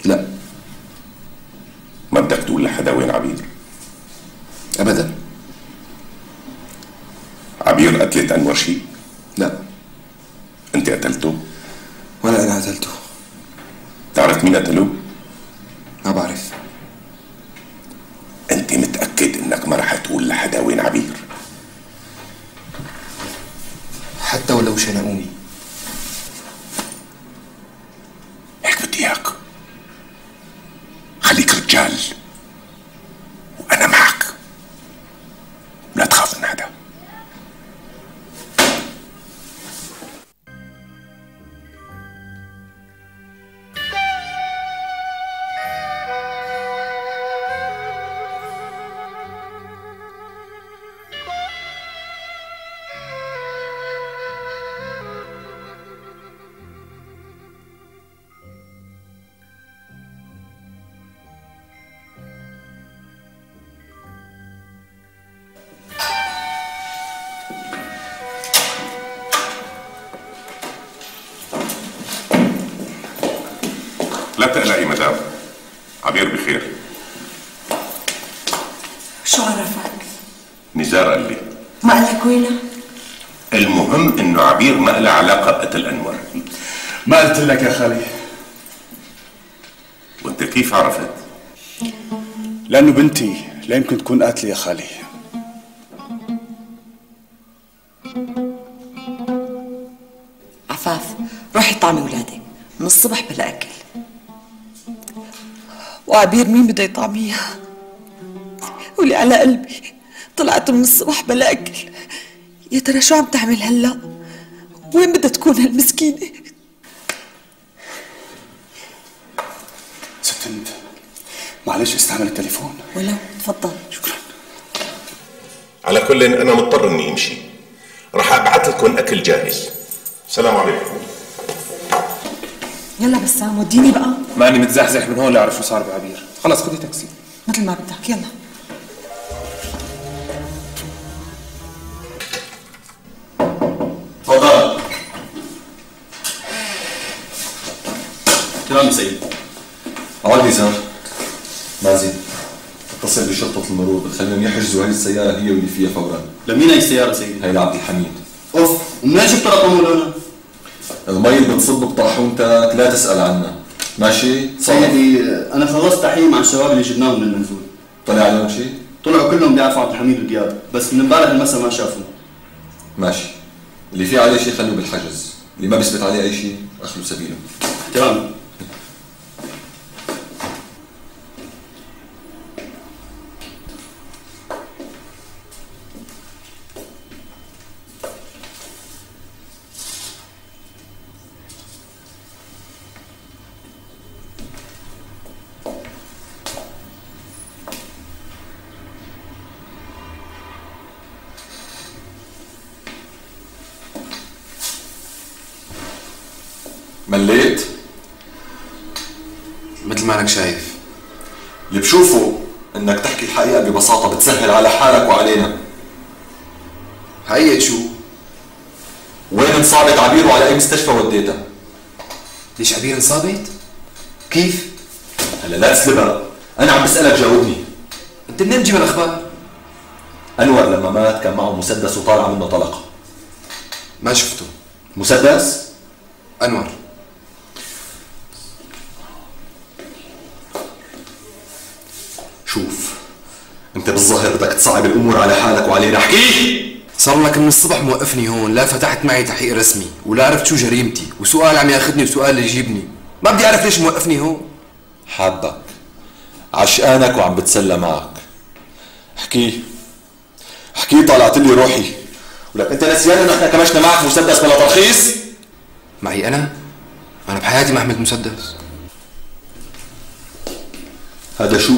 لا. ما بدك تقول لحدا وين عبير؟ ابدا. عبير قتلت انور شيء؟ لا. انت قتلته؟ ولا انا قتلته. تعرف مين قتله؟ ما بعرف. انت متأكد انك ما رح تقول لحدا وين عبير؟ حتى ولو شنقوني. هيك بدي اياك. خليك رجال وانا معك، لا تخاف من حدا. لا تقلقي مدام، عبير بخير. شو عرفك؟ نزار قال لي. ما قالك وينها؟ المهم انه عبير ما لها علاقه بقتل انور. ما قلت لك يا خالي. وانت كيف عرفت؟ لانه بنتي لا يمكن تكون قاتله يا خالي. عفاف روحي طعمي ولادك، من الصبح بلا اكل. وعبير مين بده يطعميها؟ ولي على قلبي طلعت من الصبح بلا اكل. يا ترى شو عم تعمل هلا؟ وين بدها تكون هالمسكينه؟ ست هند معلش استعمل التليفون. ولو تفضل. شكرا. على كل انا مضطر اني امشي، راح ابعث لكم اكل جاهز. السلام عليكم. يلا بسام وديني بقى. ماني متزحزح من هون لاعرف شو صار بعبير. خلص خذي تاكسي مثل ما بدك. يلا. تفضل. تمام يا سيد. عود نزار. مازن اتصل بشرطة المرور بتخليهم يحجزوا هاي السيارة هي واللي فيها فورا. لمين هاي السيارة سيدي؟ هاي لعبد الحميد. اوف، ومنين جبت رقمه لنا؟ المي اللي بتصب بطاحونتك لا تسأل عنها. ماشي؟ سيدي انا خلصت تحقيق مع الشباب اللي جبناهم من المنزول. طلع عليهم شيء؟ طلعوا كلهم بيعرفوا عبد الحميد ودياب، بس من امبارح المساء ما شافوه. ماشي. اللي فيه عليه شيء خلوه بالحجز، اللي ما بيثبت عليه اي شيء اخلوا سبيله. احترامي. مليت؟ مثل ما انك شايف. اللي بشوفه انك تحكي الحقيقة ببساطة بتسهل على حالك وعلينا. حقيقة شو؟ وين انصابت عبير وعلى اي مستشفى وديتها؟ ليش عبير انصابت؟ كيف؟ هلا لا تسلبها، انا عم بسألك جاوبني. انت منين بتجيب الاخبار؟ انور لما مات كان معه مسدس وطالع منه طلقة. ما شفته. مسدس؟ انور. شوف انت بالظاهر بدك تصعب الامور على حالك وعلينا. احكي. صار لك من الصبح موقفني هون، لا فتحت معي تحقيق رسمي ولا عرفت شو جريمتي، وسؤال عم ياخذني وسؤال يجيبني. ما بدي اعرف ليش موقفني هون. حابك عشقانك وعم بتسلى معك. احكي احكي. طلعت لي روحي. ولك انت نسيان انه احنا كمشنا معك مسدس بلا ترخيص؟ معي انا بحياتي ما حملت مسدس. هذا شو؟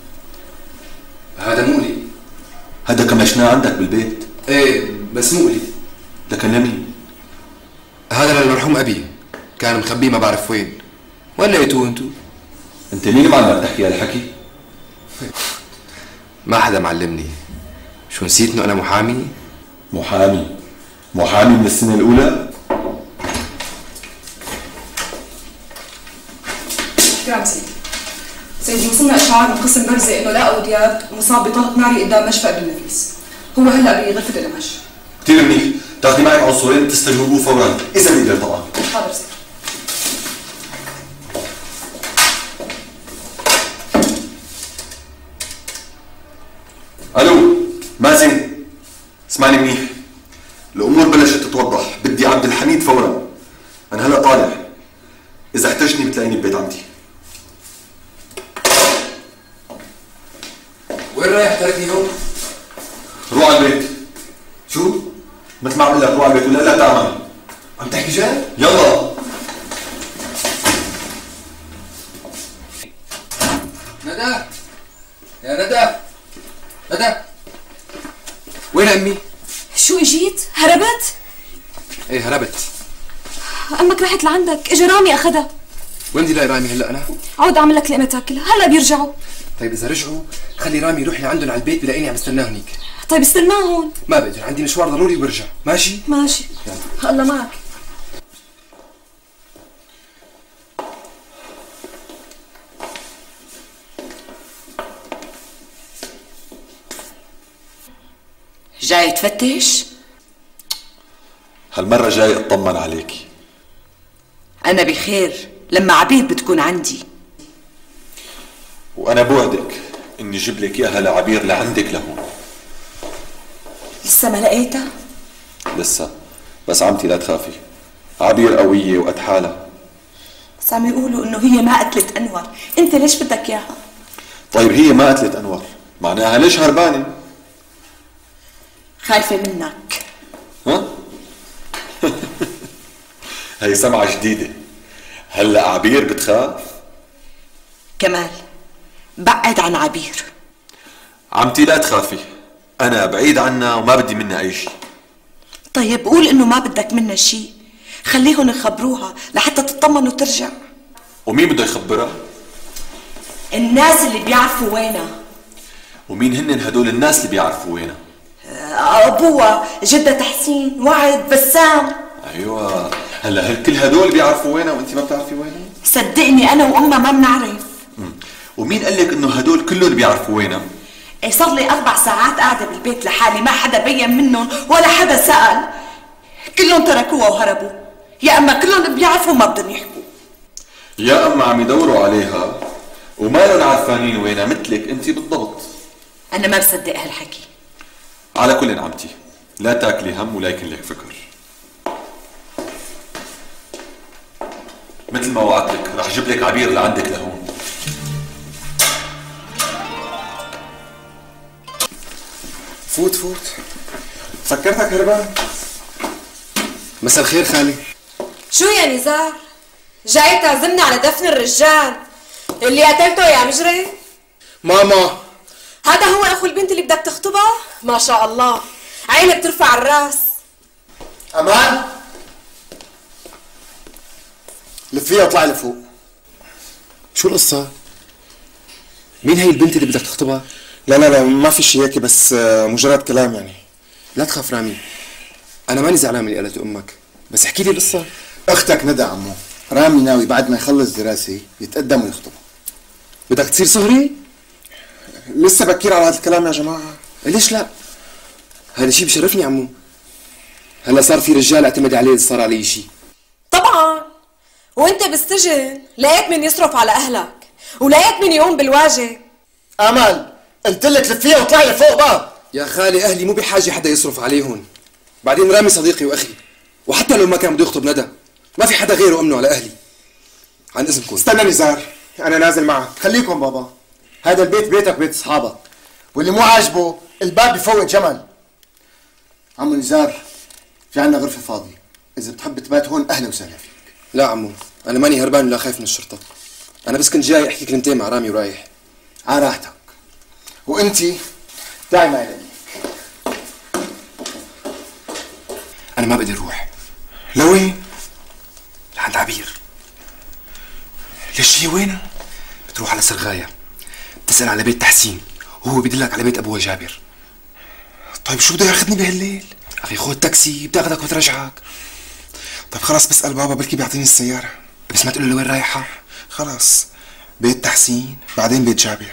هذا مقلي. هذا كمشناه عندك بالبيت؟ ايه بس مقلي. لكن لمين؟ هذا للمرحوم ابي، كان مخبيه ما بعرف وين. وين لقيتوه انتو؟ انت مين معلمك تحكي هالحكي؟ ما حدا معلمني. شو نسيت انه انا محامي؟ محامي من السنة الأولى؟ شكرا سيدي وصلنا اشعار من قسم برزة انه لقوا دياب مصاب بطلق ناري قدام مشفى ابن نفيس. هو هلا بغرفة القماش. كثير منيح، تاخذي معك عنصرين تستجوبوه فورا، إذا بيقدر طبعا. حاضر سيدي. الو مازن، اسمعني منيح، الامور بلشت تتوضح، بدي عبد الحميد فورا. انا هلا طالع، اذا احتجتني بتلاقيني ببيت عمتي. وين رايح تركني هون؟ روح على البيت. شو؟ مثل ما عم اقول لك روح على البيت ولا لا تعمل. عم تحكي جد؟ يلا. ندى يا ندى، ندى وين امي؟ شو اجيت؟ هربت؟ ايه هربت. امك راحت لعندك، اجى رامي اخذها. وين بدي الاقي رامي هلا انا؟ عود اعمل لك لقمه تاكلها، هلا بيرجعوا. طيب اذا رجعوا خلي رامي يروح لعندهم على البيت بلاقيني عم استناه هنيك. طيب استناه هون. ما بقدر، عندي مشوار ضروري وبرجع، ماشي؟ ماشي. الله معك. جاي تفتش؟ هالمرة جاي اطمن عليكي. أنا بخير لما عبير بتكون عندي. وأنا بوعدك إني جيب لك إياها لعبير لعندك لهون. لسه ما لقيتها؟ لسه، بس عمتي لا تخافي، عبير قوية وقد حالها. بس عم يقولوا إنه هي ما قتلت أنور، أنت ليش بدك إياها؟ طيب هي ما قتلت أنور، معناها ليش هربانة؟ خايفة منك. ها؟ هي سمعة جديدة. هلا عبير بتخاف؟ كمال بعد عن عبير. عمتي لا تخافي، أنا بعيد عنها وما بدي منها أي شيء. طيب قول إنه ما بدك منها شيء، خليهم يخبروها لحتى تطمن وترجع. ومين بده يخبرها؟ الناس اللي بيعرفوا وينها. ومين هن هدول الناس اللي بيعرفوا وينها؟ أبوها، جدة حسين، وعد، بسام. أيوة، هلا كل هدول بيعرفوا وينها وأنت ما بتعرفي وينها؟ صدقني أنا وأمها ما بنعرف. ومين قال لك إنه هدول كلهم بيعرفوا وينها؟ إيه صار لي 4 ساعات قاعدة بالبيت لحالي، ما حدا بين منهم ولا حدا سأل. كلهم تركوها وهربوا، يا أما كلهم بيعرفوا ما بدهم يحكوا، يا أما عم يدوروا عليها وما لهم عارفانين وينها مثلك أنت بالضبط. أنا ما بصدق هالحكي. على كل عمتي، لا تاكلي هم ولا يكن لك فكر. مثل ما وعدتك رح جيب لك عبير لعندك لهون. فوت فوت. فكرتك هربان؟ مساء الخير خالي. شو يا نزار؟ جاي تعزمنا على دفن الرجال اللي قتلته يا مجري؟ ماما هذا هو اخو البنت اللي بدك تخطبها؟ ما شاء الله، عينك بترفع الراس. امان لفيها واطلعي لفوق. شو القصة؟ مين هي البنت اللي بدك تخطبها؟ لا ما في شيء هيك، بس مجرد كلام يعني. لا تخاف رامي، أنا ماني زعلان من اللي قالته أمك، بس احكي لي القصة. أختك ندى عمو، رامي ناوي بعد ما يخلص دراسة يتقدم ويخطبها. بدك تصير صهري؟ لسه بكير على هذا الكلام يا جماعة. ليش لا؟ هذا شيء بشرفني عمو. هلا صار في رجال اعتمد عليه إذا صار علي شيء. طبعا، وانت بالسجن لقيت من يصرف على أهلك ولقيت من يقوم بالواجب. آمال قلت لك لفيها واطلعي لفوق بقى. يا خالي أهلي مو بحاجة حدا يصرف عليهم. بعدين رامي صديقي وأخي، وحتى لو ما كان بده يخطب ندى ما في حدا غيره أمنه على أهلي. عن إذنكم. استنى نزار، أنا نازل معك. خليكم بابا، هذا البيت بيتك بيت أصحابك، واللي مو عاجبه الباب بفوت جمل. عمو نزار، في عنا غرفة فاضية، إذا بتحب تبات هون أهلا وسهلا فيك. لا عمو، أنا ماني هربان ولا خايف من الشرطة. أنا بس كنت جاي أحكي كلمتين مع رامي ورايح. على راحتك. وأنتي تعي معي لأني. أنا ما بقدر أروح. لوين؟ لعند عبير. ليش هي وينها؟ بتروح على سرغاية، بتسأل على بيت تحسين، وهو بيدلك على بيت أبوها جابر. طيب شو بده ياخذني بهالليل؟ أخي خذ تاكسي بتاخذك وترجعك. طيب خلاص بسأل بابا بلكي بيعطيني السيارة. بس ما تقول له لوين رايحة. خلاص بيت تحسين بعدين بيت جابر.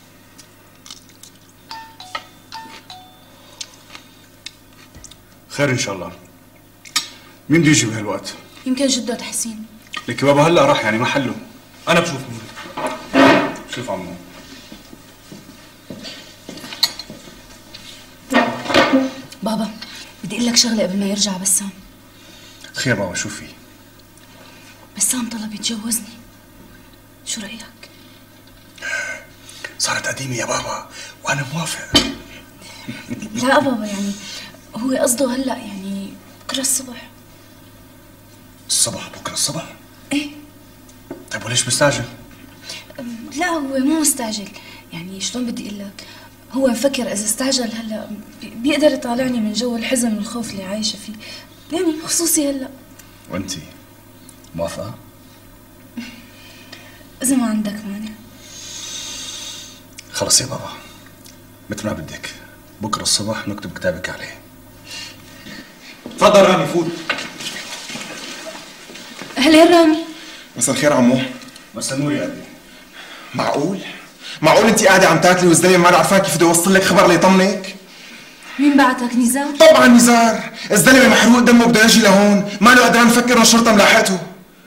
خير ان شاء الله. مين بده يجي بهالوقت؟ يمكن جده تحسين. لك بابا هلا راح يعني محله. انا بشوف. شوف عمو. بابا بدي اقول لك شغله قبل ما يرجع بسام. خير بابا شو في؟ بسام طلب يتجوزني، شو رايك؟ صارت قديمه يا بابا وانا موافق. لا بابا يعني هو قصده هلا يعني بكره الصبح. الصبح؟ بكره الصبح؟ ايه. طيب وليش مستعجل؟ لا هو مو مستعجل، يعني شلون بدي اقول لك، هو مفكر اذا استعجل هلا بيقدر يطالعني من جو الحزن والخوف اللي عايشه فيه، يعني خصوصي هلا. وانتي موافقه؟ اذا ما عندك مانع. خلص يا بابا مثل ما بدك، بكره الصبح نكتب كتابك عليه. تفضل رامي فوت. اهلين رامي. مساء الخير عمو. مساء النور يا ابني. معقول انت قاعده عم تاكلي والزلمه ما عرفان كيف بده يوصل لك خبر ليطمنك؟ مين بعتك نزار؟ طبعا نزار، الزلمه محروق دمه بده يجي لهون، ما له قدران نفكر انه الشرطه ملاحقته.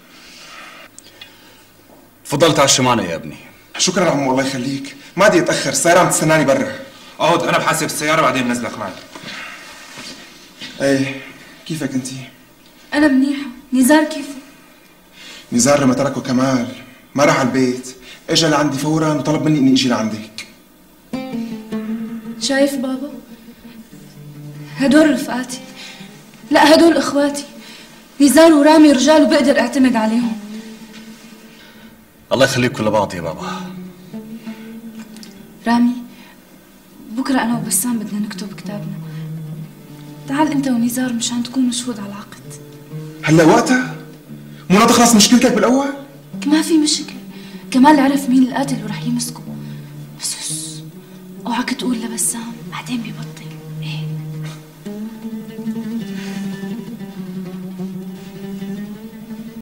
تفضل تعشى معنا يا ابني. شكرا عمو الله يخليك، ما بدي اتاخر، السياره عم تستناني برا. اقعد انا بحاسب السياره بعدين بنزلك معي. ايه كيفك انت؟ انا منيحه، نزار كيفه؟ نزار لما تركه كمال ما راح على البيت، اجى لعندي فورا وطلب مني اني اجي لعندك. شايف بابا؟ هدول رفقاتي، لا هدول اخواتي، نزار ورامي رجال وبقدر اعتمد عليهم. الله يخليكم لبعض يا بابا. رامي بكره انا وبسام بدنا نكتب كتابنا، تعال انت ونزار مشان تكونوا شهود على العقد. هلا وقتها؟ مو تخلص مشكلتك بالاول؟ ما في مشكله، كمال عرف مين القاتل وراح يمسكه، بس اوعك تقول لبسام بعدين ببطل.